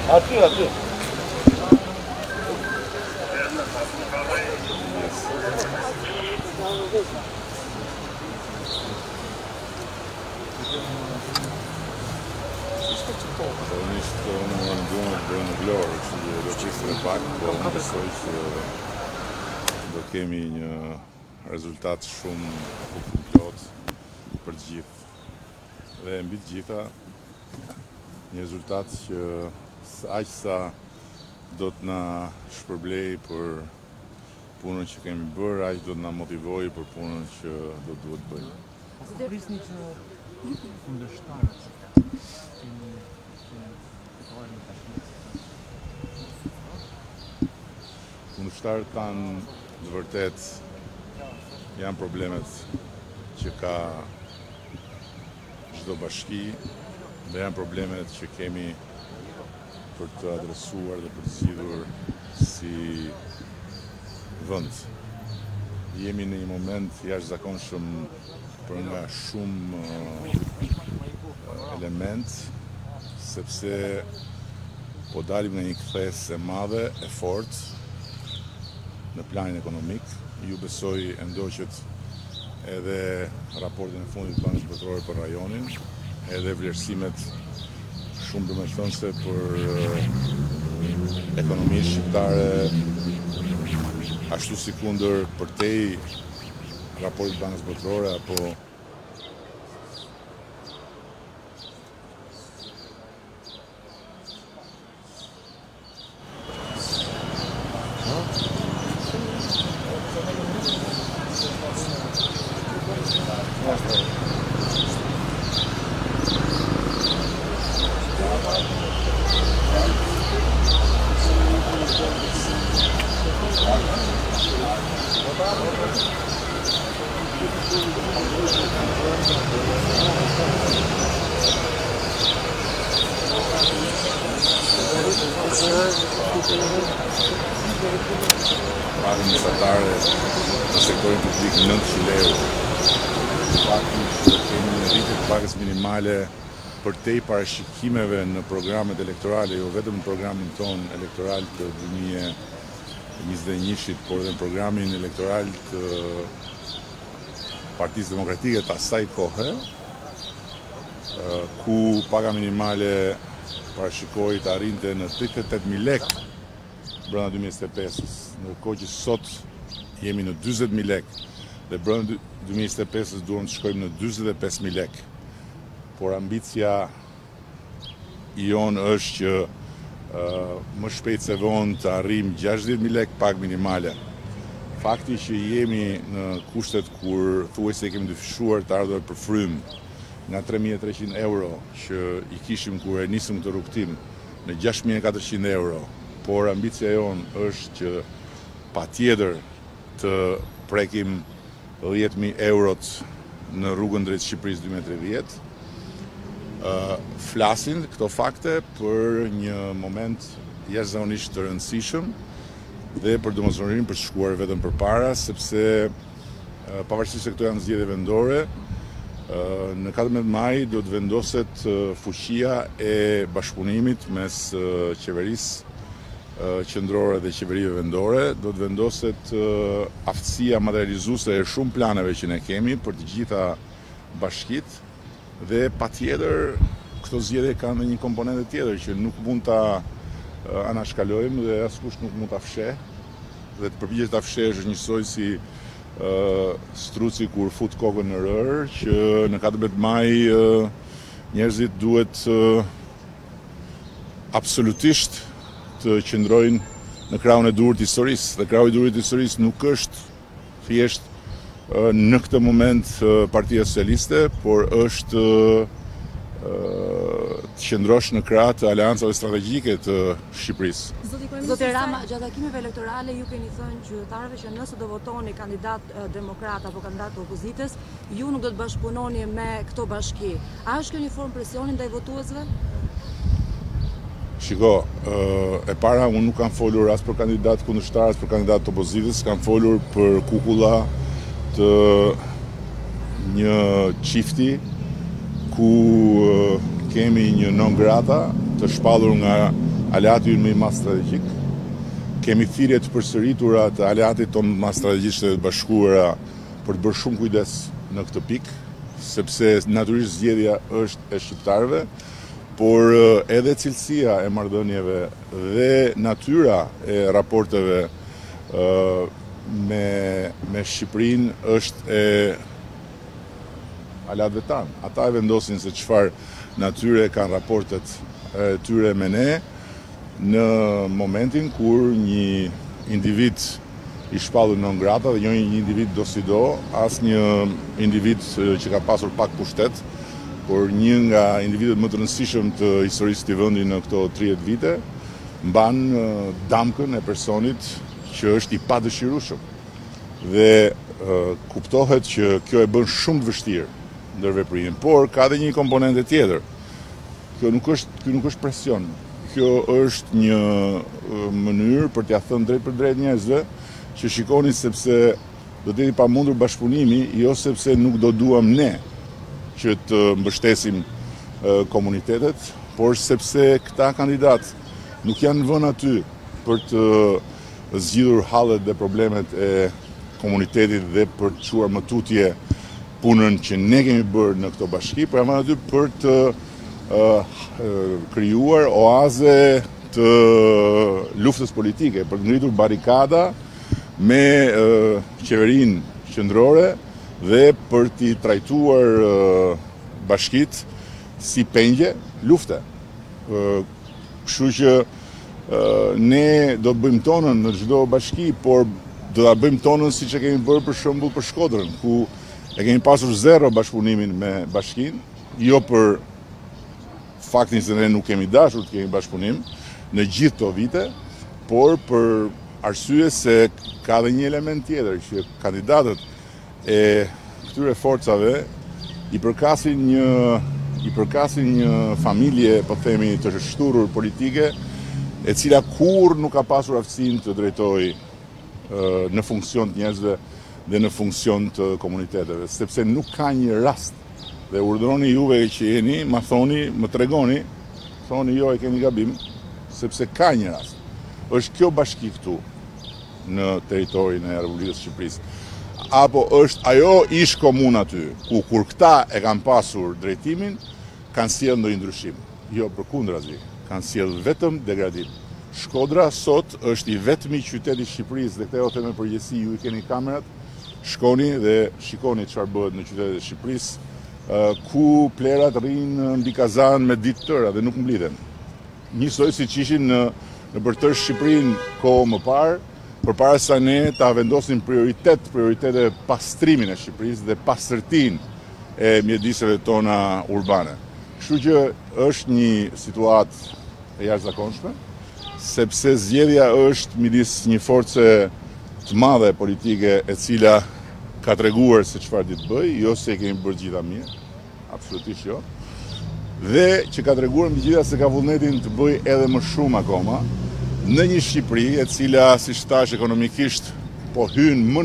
Aty. Nisë në rëndumë të bëjnë në glorë, që do qisë në pak, po më besoj që do kemi një rezultat shumë plot për të gjithë. Dhe mbi të gjitha, një rezultat që aq sa do të na shpërblej për punën që kemi bërë, aq do të na motivoj për punën që do duhet bëjmë. Prisni që kundërshtarët Kundërshtarët tanë në vërtet janë problemet që ka çdo bashki dhe janë problemet që kemi për të adresuar dhe për të zgjidhur si vend. Jemi në një moment jashtëzakonshëm për nga shumë element, sepse po dalim nga një kthesë e madhe, e fortë në planin ekonomik. Ju besoj e ndoqët edhe raportin e fundit të Bankës Botërore për rajonin, edhe vlerësimet shumë domethënëse për ekonominë shqiptare, ashtu si kundër përtej raportit të Bankës Botërore apo pagën mesatare në sektorin publik 900 euro. Fakti që kemi një rritje të pagës minimale përtej parashikimeve në programet elektorale, jo vetëm në programin ton elektoral të 2021-shit, por edhe në programin elektoral të Partisë Demokratike të asaj kohe, ku paga minimale parashikoi të arrinte në 38.000 lekë brenda 2025-s, ndërkohë që sot jemi në 40.000 lekë dhe brenda 2025-s duam të shkojmë në 45.000 lekë. Por ambicia jonë është që më shpejt se vonë të arrijmë 60.000 lekë pagë minimale. Fakti që jemi në kushtet kur thuajse kemi dyfishuar të ardhur për frymë nga 3.300 euro që i kishim kur e nisëm këtë rrugtim në 6.400 euro, por ambicia jonë është që patjetër të prekim 10.000 eurot në rrugën drejt Shqipërisë 2030. Flasin këto fakte për një moment jashtëzakonisht të rëndësishëm dhe për domosdoshmërinë për të shkuar vetëm përpara, sepse pavarësisht se këto janë zgjedhje vendore, në 14 maj do të vendoset fuqia e bashkëpunimit mes qeverisë qendrore dhe qeverive vendore, do të vendoset aftësia materializuese e shumë planeve që ne kemi për të gjitha bashkitë dhe patjetër këto zgjedhje kanë një komponentë tjetër që nuk mund ta anashkalojmë dhe askush nuk mund ta fsheh dhe të përpiqet ta fshehësh është njësoj si struci kur fut kokën në rër, që në 14 maj njerëzit duhet absolutisht të qëndrojnë në krahun e duhur të historisë. Dhe krahu i duhur të historisë nuk është thjesht në këtë moment Partia Socialiste, por është të qëndrosh në krah të aleancave strategjike të Shqipërisë. Zoti Rama, gjatë takimeve elektorale ju keni thënë qytetarëve që nëse do votoni kandidat demokrat apo kandidat të opozitës, ju nuk do të bashkëpunoni me këto bashki. A është kjo një formë presioni ndaj votuesve? Shiko, e para unë nuk kam folur as për kandidat kundërshtar, as për kandidat të opozitës, kam folur për kukulla të një çifti ku kemi një non grata të shpallur nga aleati ynë më i madh strategjik. Kemi thirrje të përsëritura të aleatit tonë më strategjik të Bashkuara për të bërë shumë kujdes në këtë pikë, sepse natyrisht zgjedhja është e shqiptarëve, por edhe cilësia e marrëdhënieve dhe natyra e raporteve me Shqipërinë është e aleatëve tanë. Ata e vendosin se çfarë natyre kanë raportet e tyre me ne në momentin kur një individ i shpallur non grata dhe jo një individ do si do, as një individ që ka pasur pak pushtet, por një nga individet më të rëndësishëm të historisë të vendit në këto 30 vite, mban damkën e personit që është i padëshirueshëm. Dhe kuptohet që kjo e bën shumë të vështirë ndër veprimin, por ka edhe një komponente tjetër. Kjo nuk është presion. Kjo është një mënyrë për t'ia thënë drejt për drejt njerëzve që shikoni sepse do të jetë i pamundur bashkëpunimi, jo sepse nuk do duam ne që të mbështesim komunitetet, por sepse këta kandidat nuk janë vënë aty për të zgjidhur hallet dhe problemet e komunitetit dhe për të çuar më tutje punën që ne kemi bërë në këto bashki, por janë aty për të krijuar oaze të luftës politike, për të ngritur barikada me qeverinë qendrore dhe për t'i trajtuar bashkit si pengje lufte. Kështu që ne do të bëjmë tonën në çdo bashki, por do ta bëjmë tonën siç e kemi bërë për shembull për Shkodrën, ku e kemi pasur zero bashkëpunimin me bashkinë, jo për faktin se ne nuk kemi dashur të kemi bashkëpunim në gjithë këto vite, por për arsye se ka dhe një element tjetër që kandidatët e këtyre forcave i përkasin një familje, po themi, të shturur politike, e cila kur nuk ka pasur aftësinë të drejtojë në funksion të njerëzve dhe në funksion të komuniteteve, sepse nuk ka një rast. Dhe urdhëroni juve që jeni, ma thoni, më tregoni, thoni jo e keni gabim, sepse ka një rast. Është kjo bashki këtu në teritorin e Republikës Shqipërisë. Apo është ajo ish komun aty, ku kur këta e kanë pasur drejtimin, kanë sjellë ndonjë ndryshim. Jo, përkundrazi, kanë sjellë vetëm degradim. Shkodra sot është i vetmi qytet i Shqipërisë, dhe këtë e them me përgjegjësi, ju i keni kamerat, shkoni dhe shikoni çfarë bëhet në qytetet e Shqipërisë, ku plerat rrinë mbi kazan me ditë tëra dhe nuk mblidhen. Njësoj siç ishin në përtër Shqipërinë kohë më parë, përpara se ne ta vendosim prioritete pastrimin e Shqipërisë dhe pastërtinë e mjediseve tona urbane. Kështu që është një situatë e jashtëzakonshme, sepse zgjedhja është midis një force të madhe politike e cila ka treguar se çfarë ditë bëj, jo se kemi bërë gjitha mirë, absolutisht jo, dhe që ka treguar mbi gjitha se ka vullnetin të bëj edhe më shumë akoma, në një Shqipëri e cila, siç thash, ekonomikisht po hyn më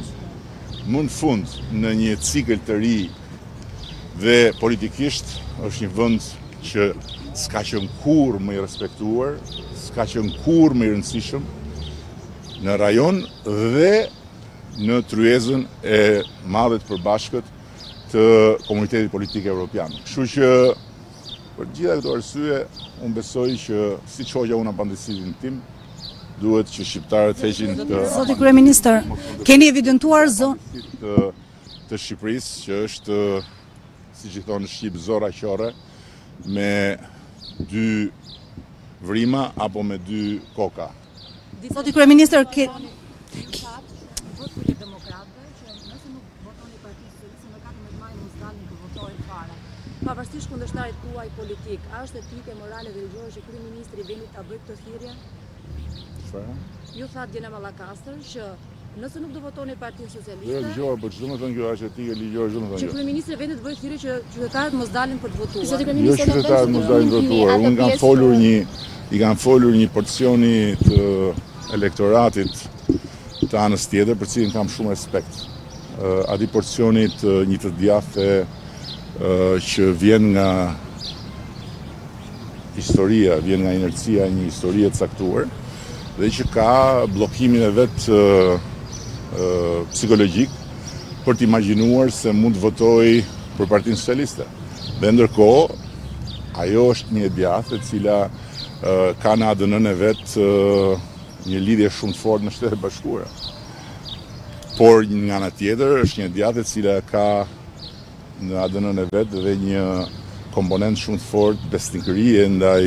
në fund në një cikël të ri dhe politikisht është një vend që s'ka qenë kurrë më i respektuar, s'ka qenë kurrë më i rëndësishëm në rajon dhe në tryezën e madhe të përbashkët të komunitetit politik evropian. Kështu që për gjitha këto arsye, unë besoj që si hoqja unë apandisitin tim, duhet që shqiptarët heqin Zoti Kryeministër, keni evidentuar zonë të Shqipërisë, që është, siç i thonë në shqip, zora qore, me dy vrima apo me dy koka. Zoti Kryeministër, pavarësisht kundërshtarit tuaj politik, a është etike, morale dhe ligjore që kryeministri i vendit ta bëjë këtë thirrje? Çfarë? Ju thatë Diana Mallakastër që nëse nuk do votoni Partinë Socialiste. Jo ligjore, po çdo më thënë kjo është etike ligjore, çdo më thënë. Që kryeministri i vendit bëjë thirrje që qytetarët mos dalin për të votuar. Jo qytetarët mos dalin për të votuar. Unë i kanë folur një porcioni të elektoratit të anës tjetër, për cilin kam shumë respekt. Ati porcionit një të djathtë që vjen nga historia, vjen nga inercia një historie të caktuar dhe që ka bllokimin e vet psikologjik për të imagjinuar se mund të votoj për Partinë Socialiste. Dhe ndërkohë, ajo është një djathë e cila ka në ADN-n e vet një lidhje shumë të fortë në Shtetet e Bashkuara. Por nga ana tjetër është një djathë e cila ka në ADN-n e vet dhe një komponent shumë të fortë besnikërie ndaj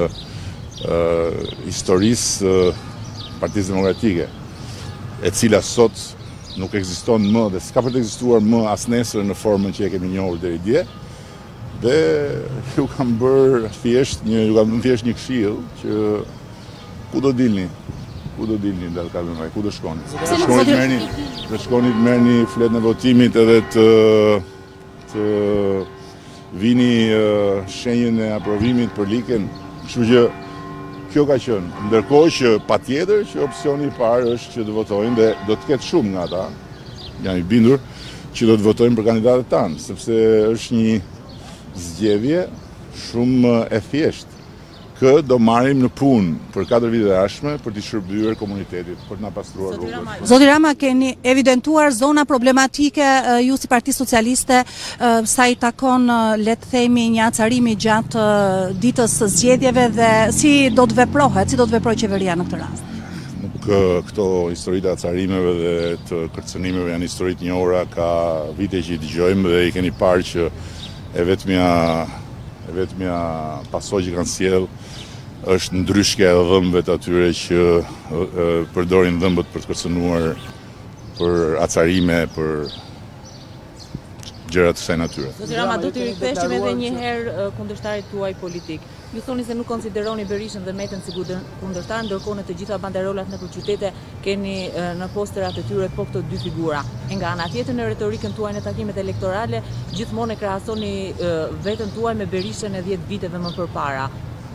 historisë Partisë Demokratike, e cila sot nuk ekziston më dhe s'ka për të ekzistuar më as nesër në formën që e kemi njohur deri dje. Dhe ju kam bërë thjesht një këshill që ku do dilni ndaj kalmaj, ku do shkoni? Do shkoni të merrni fletën e votimit edhe të vini shenjën e aprovimit për Likën. Kështu që kjo ka qenë. Ndërkohë që patjetër që opsioni i parë është që të votojnë dhe do të ketë shumë nga ata, jam i bindur, që do të votojnë për kandidatët tanë, sepse është një zgjedhje shumë e thjeshtë. Kë do marrim në punë për 4 vite të ardhshme për të shërbyer komunitetit, për të na pastruar rrugët. Zoti Rama, keni evidentuar zona problematike ju si Parti Socialiste sa i takon, le të themi, një acarimi gjatë ditës së zgjedhjeve dhe si do të veprojë qeveria në këtë rast? Nuk këto historitë e acarimeve dhe të kërcënimeve janë historitë njohura, ka vite që i dëgjojmë dhe i keni parë që e vetmja pasojë që kanë sjell është ndryshkja e dhëmbëve të atyre që përdorin dhëmbët për të kërcënuar për acarime, për gjëra të kësaj natyre. Zoti Rama, do t'i riktheshim edhe një herë kundërshtarit tuaj politik. Ju thoni se nuk konsideroni Berishën dhe Metën si kundërshtar, ndërkohë në të gjitha banderolat nëpër qytete keni në posterat e tyre po këto dy figura. E nga ana tjetër në retorikën tuaj në takimet elektorale, gjithmonë e krahasoni veten tuaj me Berishën e 10 viteve më përpara.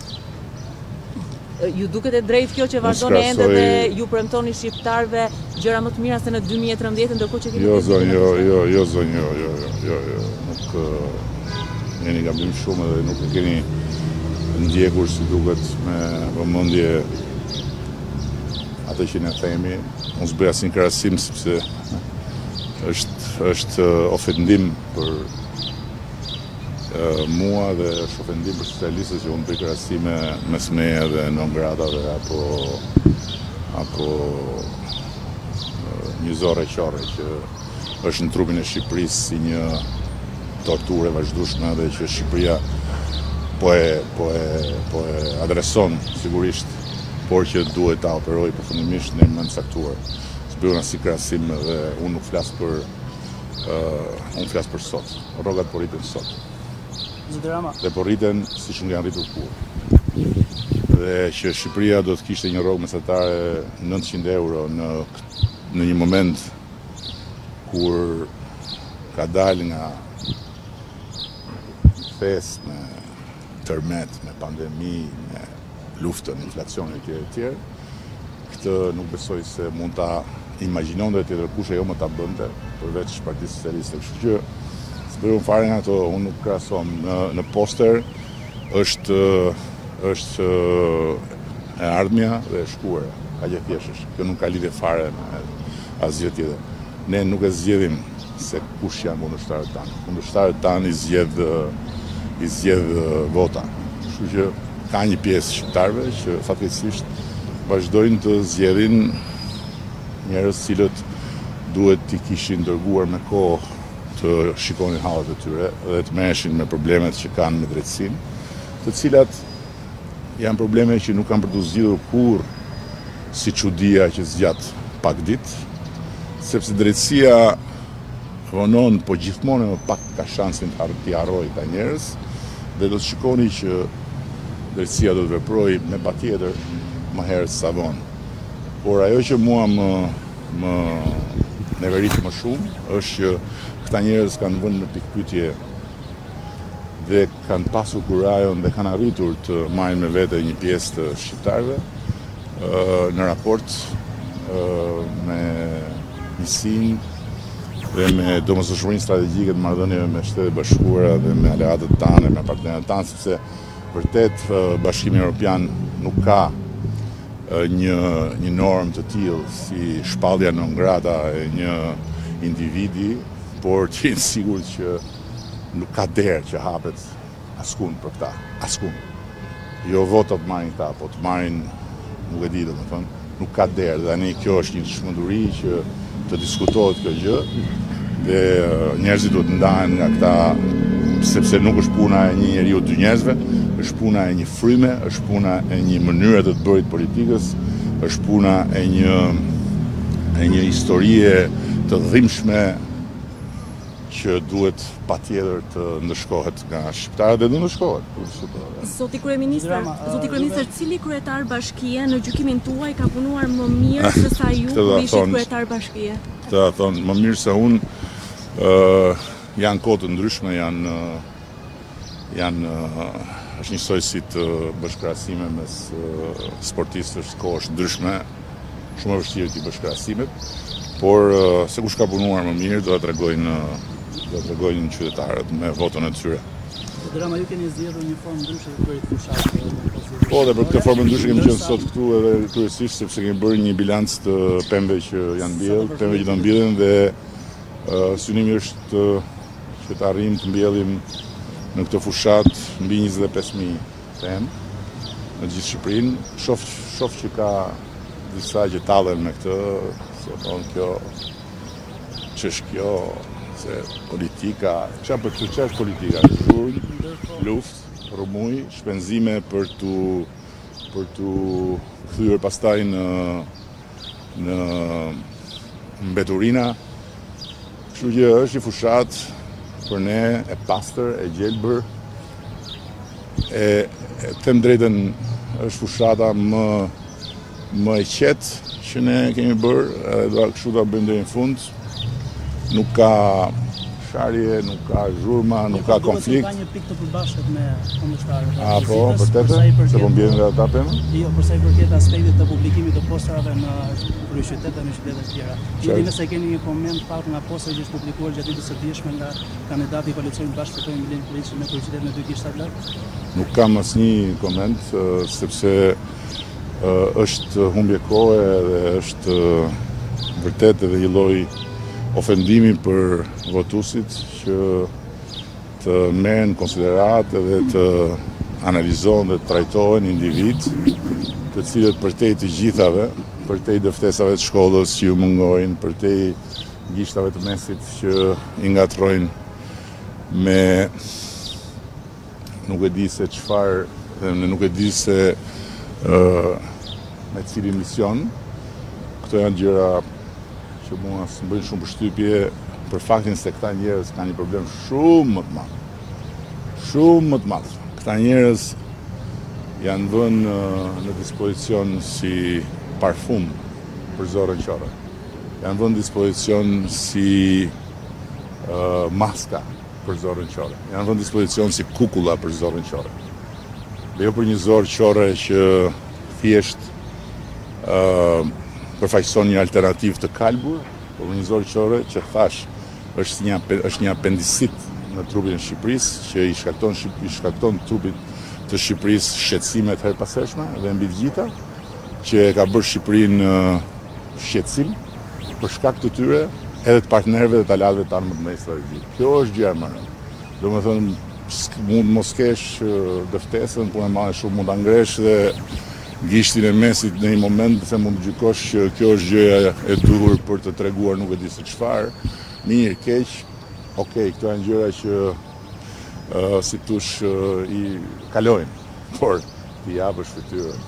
Ju duket e drejtë kjo që vazhdoni ende dhe ju premtoni shqiptarëve gjëra më të mira se në 2013, ndërkohë që keni Jo, zonjë, nuk jeni gabim shumë dhe nuk e keni ndjekur si duket me vëmendje atë që ne themi. Unë s'bëj asnjë krahasim sepse është ofendim për mua dhe është ofendim për socialistët që unë bëj krahasime mes meje dhe non gratave apo një zorre qorre që është në trupin e Shqipërisë si një torturë e vazhdueshme dhe që Shqipëria po e adreson sigurisht, por që duhet ta operojë përfundimisht në moment të caktuar. S'bëj asnjë krahasim dhe unë nuk flas për sot. Rrogat po rriten sot. Dhe po rriten siç nuk janë rritur kurrë. Dhe që Shqipëria do të kishte një rrogë mesatare 900 euro në një moment kur ka dalë nga festë me tërmet, me pandemi, me luftën, inflacionin etj. Këtë nuk besoj se mund ta imagjinonte tjetër kush ajo më ta bënte përveç Partisë Socialiste. Kështu që s'bëjmë fare nga ato, unë nuk krahasom në poster është e ardhmja dhe e shkuara, ka që thjesht. Kjo nuk ka lidhje fare me asgjë tjetër. Ne nuk e zgjedhim se kush janë kundërshtarët tanë. Kundërshtarët tanë i zgjedh vota. Kështu që ka një pjesë shqiptarëve që fatkeqësisht vazhdojnë të zgjedhin njerëz cilët duhet t'i kishin dërguar me kohë të shikonin hallet e tyre dhe të merreshin me problemet që kanë me drejtësinë, të cilat janë probleme që nuk kanë për të zgjidhur kurrë si çudia që zgjat pak ditë, sepse drejtësia vonon, po gjithmonë më pak ka shansin t'i harrojë këta njerëz dhe do të shikoni që drejtësia do të veprojë me patjetër më herët sa vonë. Por ajo që mua më neverit më shumë është që këta njerëz kanë vënë në pikpyetje dhe kanë pasur kurajon dhe kanë arritur të marrin me vete një pjesë të shqiptarëve në raport me njësinë dhe me domosdoshmërinë strategjike të marrëdhënieve me Shtetet e Bashkuara dhe me aleatët tanë, me partnerët tanë, sepse Vërtet, Bashkimi Evropian nuk ka një normë të tillë si shpallja non grata e një individi, por që jenë sigur që nuk ka derë që hapet askun për këta, askun. Jo votat marrin këta, po të marrin, nuk e di domethënë, nuk ka derë, dhe tani kjo është një çmenduri që të diskutohet kjo gjë, dhe njerëzit duhet ndahen nga këta, sepse nuk është puna e një njeriu dy njerëzve, është puna e një fryme, është puna e një mënyre të bërit politikës, është puna e një historie të dhimbshme që duhet patjetër të ndëshkohet nga shqiptarët dhe do ndëshkohet. Zoti kryeministër, cili kryetar bashkie në gjykimin tuaj ka punuar më mirë se sa ju kur ishit kryetar bashkie? Këtë thonë më mirë se unë, janë kohë të ndryshme, është njësoj si të bësh krahasime mes sportistësh, kohë është ndryshme, shumë e vështirë t'i bësh krahasimet, por se kush ka punuar më mirë do të tregojnë qytetarët me votën e tyre. Drama, ju keni zgjedhur një formë ndryshe të bërit fushatë. Po, dhe për këtë formë ndryshe kemi qenë sot këtu edhe kryesisht sepse kemi bërë një bilanc të pemëve që janë mbjellë, pemëve që do mbjellen, dhe synimi është që të arrijmë të mbjellim në këtë fushat mbi 25.000 pemë në gjithë Shqipërinë. Shoh që ka disa që tallen me këtë, se thonë kjo, ç'është kjo, se politika, çfarë është politika? Zhurmë, luftë, rrëmuj, shpenzime për tu kthyer pastaj në mbeturina. Kështu që është një fushat për ne e pastër, e gjelbër, e them drejtën, është fushata më e qetë që ne kemi bërë, edhe kështu ta bëjmë deri në fund. Nuk ka sharje, nuk ka zhurma, nuk ka konflikt. Ka një pikë të përbashkët me kundërshtarët. Po, vërtetë? Se po mbjellen nga ata pemë? Jo, për sa i përket aspektit të publikimit të posterave në kryeqytet dhe në qytete të tjera. Ju nëse keni një koment pak nga posteri që është publikuar gjatë ditës së dieshme nga kandidati i koalicionit Bashkëpunimi Milen Kuliçi në kryeqytetin e dy kishtat lart? Nuk kam asnjë koment, sepse është humbje kohe dhe është vërtet edhe një lloj ofendimi për votuesit që të merren konsiderat edhe të analizohen dhe të trajtohen individ, të cilët përtej të gjithave, përtej dëftesave të shkollës që ju mungojnë, përtej gishtave të mesit që i ngatrojnë me nuk e di se çfarë, dhe nuk e di se me cili mision. Këto janë gjëra që mua s'më bëjnë shumë përshtypje për faktin se këta njerëz kanë një problem shumë më të madh. Shumë më të madh. Këta njerëz janë vënë në dispozicion si parfum për zorën qore. Janë vënë në dispozicion si maska për zorën qore. Janë vënë në dispozicion si kukulla për zorën qore. Dhe jo për një zorë qore që thjesht përfaqëson një alternativë të kalbur, por një zorë qore që thash është një apendicit në trupin e Shqipërisë që i shkakton trupit të Shqipërisë shqetësime të herpashershme dhe mbi të gjitha, që e ka bërë Shqipërinë shqetësim për shkak të tyre edhe të partnerëve dhe të aleatëve tanë më të mëdhenj strategjik. Kjo është gjë e rëndë. Domethënë mund mos kesh dëftesën, punë e madhe shumë mund ta ngresh dhe gishtin e mesit në një moment se mund të gjykosh që kjo është gjëja e duhur për të treguar nuk e di se çfarë, mirë, keq, okej, këto janë gjëra që si tush i kalojnë, por t'i japësh fytyrën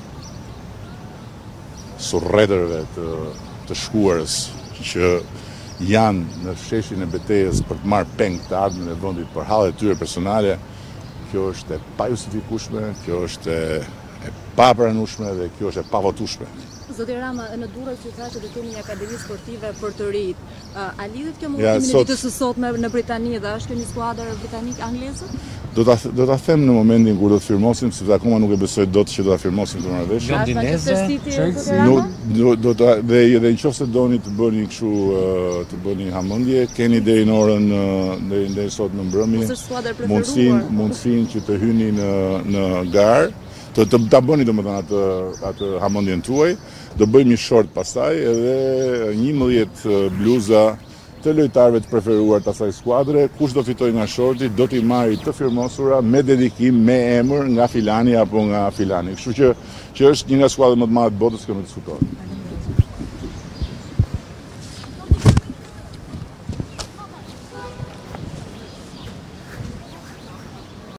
surrëdërve të shkuarës që janë në sheshin e betejës për të marrë peng të ardhmen e vendit për hallet e tyre personale, kjo është e pajustifikueshme, kjo është e papranueshme dhe kjo është e pavotueshme. Zoti Rama, në Durrës ju thashë të kemi një akademi sportive për të rinj. A lidhet kjo me udhëtimin e ditës së sotme në Britani dhe është kjo një skuadër britanik-angleze? Do ta them në momentin kur do të firmosim, sepse akoma nuk e besoj dot që do ta firmosim këtë marrëveshje. Dhe nëse doni të bëni kështu, të bëni hamendje, keni deri në orën deri sot në mbrëmje mundësinë që të hyni në garë, ta bëni domethënë atë hamendjen tuaj, do bëjmë një short pastaj edhe 11 bluza të lojtarëve të preferuar të asaj skuadre. Kush do fitoj nga shorti do t'i marrë të firmosura me dedikim, me emër nga filani apo nga filani. Kështu që është një nga skuadrat më të mëdha të botës që nuk diskutohet.